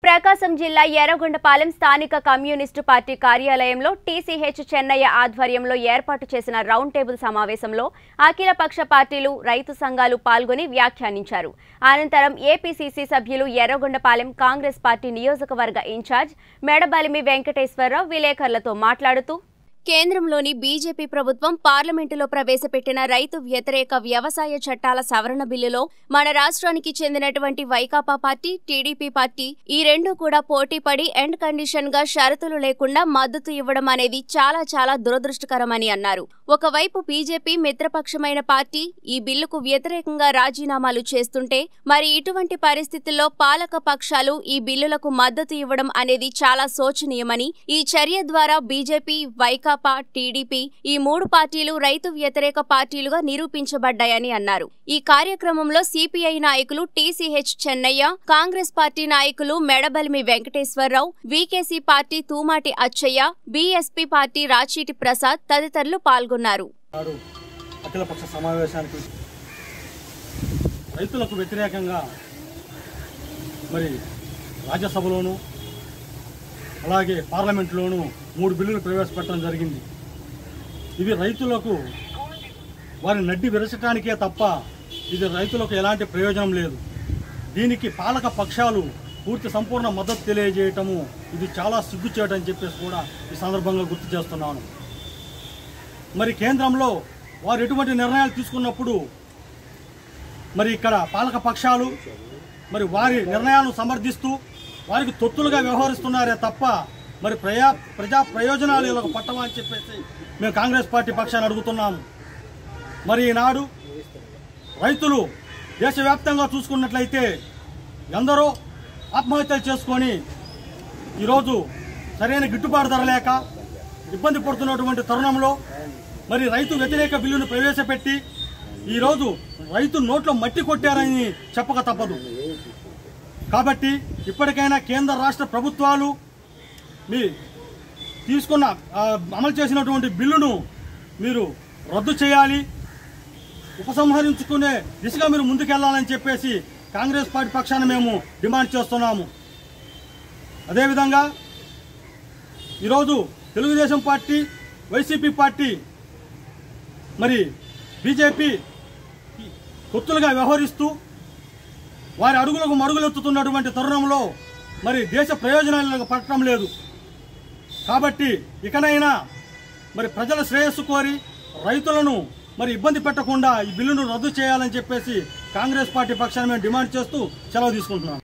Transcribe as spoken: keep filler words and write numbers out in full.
ప్రకాశం జిల్లా ఎర్రగొండపాలెం స్థానిక communist party కార్యాలయంలో టీసీహెచ్ చెన్నయ్య ఆధ్వర్యంలో ఏర్పాటు చేసిన రౌండ్ టేబుల్ సమావేశంలో అఖిలపక్ష పార్టీలు రైతు సంఘాలు పాల్గొని వ్యాఖ్యానించారు. అనంతరం ఏపీసీసీ సభ్యులు ఎర్రగొండపాలెం కాంగ్రెస్ పార్టీ నియోజకవర్గ ఇన్ఛార్జ్ మెడబలిమి వెంకటేశ్వరరావు విలేకరులతో మాట్లాడుతూ కేంద్రంలోని బీజేపీ ప్రభుత్వం పార్లమెంటులో ప్రవేశపెట్టిన రైతు వ్యతిరేక వ్యవసాయ చట్టాల సవరణ బిల్లులో మన రాష్ట్రానికి చెందినటువంటి వైకాపా పార్టీ, టీడీపీ పార్టీ ఈ రెండు కూడా పోటీపడి ఎండ్ కండిషన్ గా షరతులు లేకుండా మద్దతు ఇవ్వడం అనేది చాలా చాలా దురదృష్టకరమని అన్నారు. ఒకవైపు బీజేపీ మిత్రపక్షమైన పార్టీ ఈ బిల్లుకు వ్యతిరేకంగా రాజీనామాలు చేస్తుంటే, మరి ఇటువంటి పరిస్థితుల్లో పాలక పక్షాలు ఈ బిల్లులకు మద్దతు ఇవ్వడం అనేది చాలా శోచనీయమని, ఈ చర్య ద్వారా బీజేపీ, వైకాపా, టీడీపీ ఈ మూడు పార్టీలు రైతు వ్యతిరేక పార్టీలుగా నిరూపించబడ్డాయని అన్నారు. ఈ కార్యక్రమంలో సిపిఐ నాయకులు టీసీహెచ్ చెన్నయ్య, కాంగ్రెస్ పార్టీ నాయకులు Medabalimi Venkateswara Rao, VKC party Thumati Achaiah, BSP party Racheeti Prasad తదితరులు పాల్గొన్నారు. అఖిలపక్ష సమావేశానికి రైతులకు వ్యతిరేకంగా మరి రాజ్యసభలోను అలాగే పార్లమెంట్లోనూ మూడు బిల్లులు ప్రవేశపెట్టడం జరిగింది. ఇవి రైతులకు వారి నడ్డి విరచడానికే తప్ప ఇది రైతులకు ఎలాంటి ప్రయోజనం లేదు. దీనికి పాలక పక్షాలు పూర్తి సంపూర్ణ మద్దతు తెలియజేయటము ఇది చాలా సిగ్గుచేటని చెప్పేసి కూడా ఈ సందర్భంగా గుర్తు చేస్తున్నాను. మరి కేంద్రంలో వారు ఎటువంటి నిర్ణయాలు తీసుకున్నప్పుడు మరి ఇక్కడ పాలక పక్షాలు మరి వారి నిర్ణయాలను సమర్థిస్తూ వారికి తొత్తులుగా వ్యవహరిస్తున్నారే తప్ప మరి ప్రజా ప్రజా ప్రయోజనాలు ఇలా పట్టమా అని చెప్పేసి మేము కాంగ్రెస్ పార్టీ పక్షాన్ని అడుగుతున్నాము. మరి ఈనాడు రైతులు దేశవ్యాప్తంగా చూసుకున్నట్లయితే ఎందరో ఆత్మహత్యలు చేసుకొని ఈరోజు సరైన గిట్టుబాటు ధర లేక ఇబ్బంది పడుతున్నటువంటి తరుణంలో మరి రైతు వ్యతిరేక బిల్లును ప్రవేశపెట్టి ఈరోజు రైతు నోట్లో మట్టి కొట్టారని చెప్పక తప్పదు. కాబట్టి ఇప్పటికైనా కేంద్ర రాష్ట్ర ప్రభుత్వాలు మీ తీసుకున్న అమలు చేసినటువంటి బిల్లును మీరు రద్దు చేయాలి, ఉపసంహరించుకునే దిశగా మీరు ముందుకెళ్లాలని చెప్పేసి కాంగ్రెస్ పార్టీ పక్షాన మేము డిమాండ్ చేస్తున్నాము. అదేవిధంగా ఈరోజు తెలుగుదేశం పార్టీ, వైసీపీ పార్టీ మరి బీజేపీ కొత్తులుగా వ్యవహరిస్తూ వారి అడుగులకు మడుగులెత్తుతున్నటువంటి తరుణంలో మరి దేశ ప్రయోజనాలకు పట్టడం లేదు. కాబట్టి ఇకనైనా మరి ప్రజల శ్రేయస్సు కోరి రైతులను మరి ఇబ్బంది పెట్టకుండా ఈ బిల్లును రద్దు చేయాలని చెప్పేసి కాంగ్రెస్ పార్టీ పక్షాన్ని మేము డిమాండ్ చేస్తూ సెలవు తీసుకుంటున్నాం.